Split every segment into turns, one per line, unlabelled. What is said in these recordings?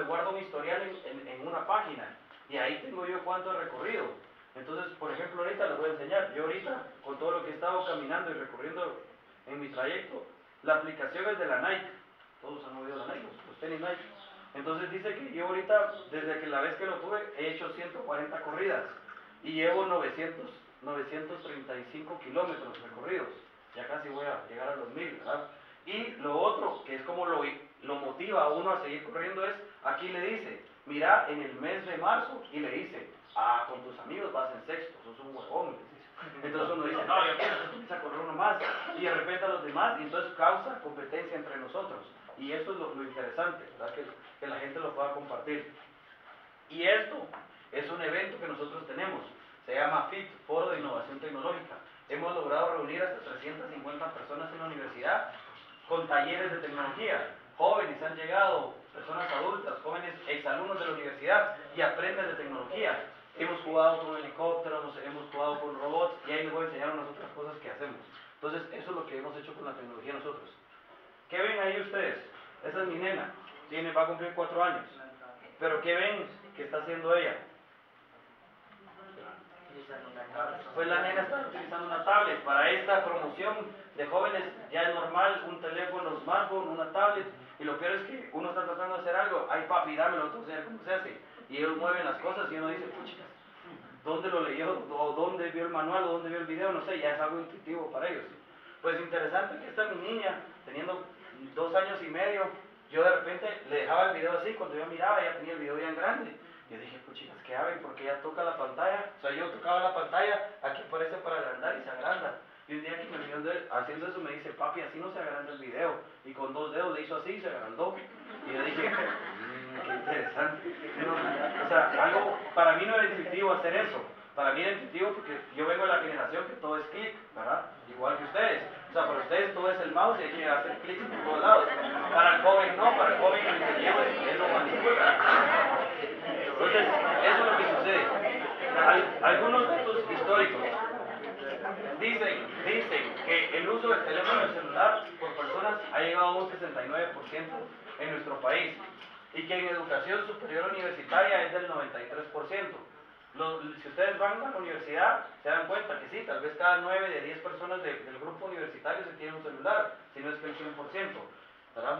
guarda un historial en una página y ahí tengo yo cuánto he recorrido. Entonces, por ejemplo, ahorita les voy a enseñar. Yo ahorita, con todo lo que he estado caminando y recorriendo en mi trayecto, la aplicación es de la Nike. Todos han oído la Nike, los tenis Nike. Entonces dice que yo ahorita, desde que la vez que lo tuve, he hecho 140 corridas y llevo 935 kilómetros recorridos. Ya casi voy a llegar a los 1000, ¿verdad? Y lo otro, que es como lo motiva a uno a seguir corriendo, es, aquí le dice, mira, en el mes de marzo, y le dice, con tus amigos vas en sexto, sos un huevón, les dice. Entonces uno dice, no, yo quiero, comienza a correr uno más, y de repente a los demás, y entonces causa competencia entre nosotros. Y esto es lo interesante, ¿verdad? Que la gente lo pueda compartir. Y esto es un evento que nosotros tenemos, se llama FIT, Foro de Innovación Tecnológica. Hemos logrado reunir hasta 350 personas en la universidad con talleres de tecnología. Jóvenes han llegado, personas adultas, jóvenes exalumnos de la universidad y aprenden de tecnología. Hemos jugado con helicópteros, hemos jugado con robots y ahí les voy a enseñar unas otras cosas que hacemos. Entonces, eso es lo que hemos hecho con la tecnología nosotros. ¿Qué ven ahí ustedes? Esa es mi nena, va a cumplir 4 años. Pero ¿qué ven que está haciendo ella? Pues la nena está utilizando una tablet. Para esta promoción de jóvenes ya es normal un teléfono smartphone, una tablet. Y lo peor es que uno está tratando de hacer algo. Ay papi, dámelo, tú sabes cómo se hace. Y ellos mueven las cosas y uno dice, pucha, ¿dónde lo leyó? ¿O dónde vio el manual? ¿O dónde vio el video? No sé, ya es algo intuitivo para ellos. Pues interesante que esta mi niña, teniendo 2 años y medio, yo de repente le dejaba el video así, cuando yo miraba ella tenía el video bien grande. Yo dije, puchitas, ¿qué hago? Porque ella toca la pantalla, o sea, yo tocaba la pantalla, aquí aparece para agrandar y se agranda. Y un día que me vio haciendo eso me dice, papi, así no se agranda el video. Y con 2 dedos le hizo así y se agrandó. Y yo dije, qué interesante. O sea, algo, para mí no era intuitivo hacer eso. Para mí era intuitivo porque yo vengo de la generación que todo es clic, ¿verdad? Igual que ustedes. O sea, para ustedes todo es el mouse y hay que hacer clics por todos lados. Para el joven no, para el joven el intuitivo es lo manipula. Entonces, eso es lo que sucede. Algunos datos históricos dicen que el uso del teléfono celular por personas ha llegado a un 69% en nuestro país y que en educación superior universitaria es del 93%. Si ustedes van a la universidad, se dan cuenta que sí, tal vez cada 9 de 10 personas del grupo universitario se tiene un celular, si no es que el 100%, ¿verdad?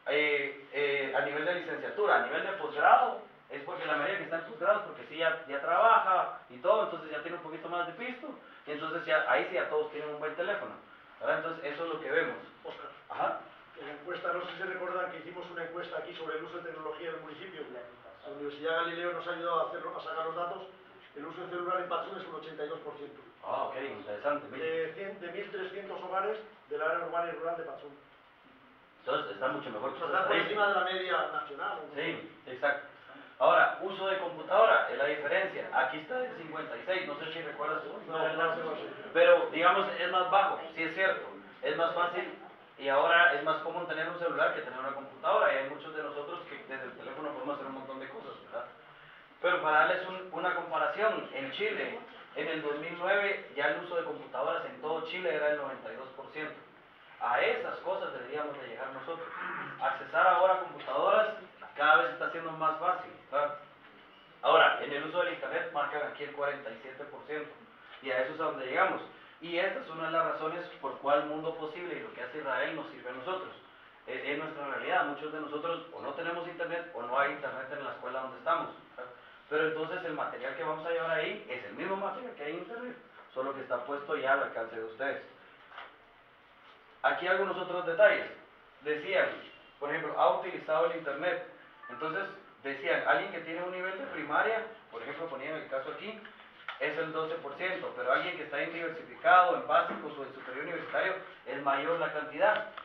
A nivel de licenciatura, a nivel de posgrado, es porque la mayoría que está en posgrado es porque sí ya trabaja y todo, entonces ya tiene un poquito más de pisto, y entonces ya, ahí sí ya todos tienen un buen teléfono, ¿verdad? Entonces eso es lo que vemos.
Oscar,
ajá.
en la encuesta, no sé si se recuerdan que hicimos una encuesta aquí sobre el uso de tecnología en el municipio. La Universidad Galileo nos ha ayudado a sacar los datos. El uso de celular en Pachún es un 82%.
Ah, ok, interesante.
De 1.300 hogares del área urbana y rural de Pachún.
Entonces está mucho mejor que
está por encima de la media nacional.
Sí, exacto. Ahora, uso de computadora, es la diferencia. Aquí está el 56, no sé si recuerdas. Pero, digamos, es más bajo, sí es cierto. Es más fácil y ahora es más común tener un celular que tener una computadora. Y hay muchos de nosotros que desde el teléfono podemos hacer un montón de cosas, ¿verdad? Pero para darles una comparación, en Chile, en el 2009 ya el uso de computadoras en todo Chile era el 92%. A esas cosas deberíamos de llegar nosotros. Accesar ahora a computadoras cada vez está siendo más fácil, ¿verdad? Ahora, en el uso del internet marcan aquí el 47%, y a eso es a donde llegamos. Y esta es una de las razones por cual Mundo Posible y lo que hace Israel nos sirve a nosotros. Es nuestra realidad, muchos de nosotros o no tenemos internet o no hay internet en la escuela donde estamos, ¿verdad? Pero entonces el material que vamos a llevar ahí es el mismo material que hay en internet, solo que está puesto ya al alcance de ustedes. Aquí algunos otros detalles. Decían, por ejemplo, ha utilizado el internet. Entonces, decían, alguien que tiene un nivel de primaria, por ejemplo, ponían el caso aquí, es el 12%, pero alguien que está en diversificado, en básicos o en superior universitario, es mayor la cantidad.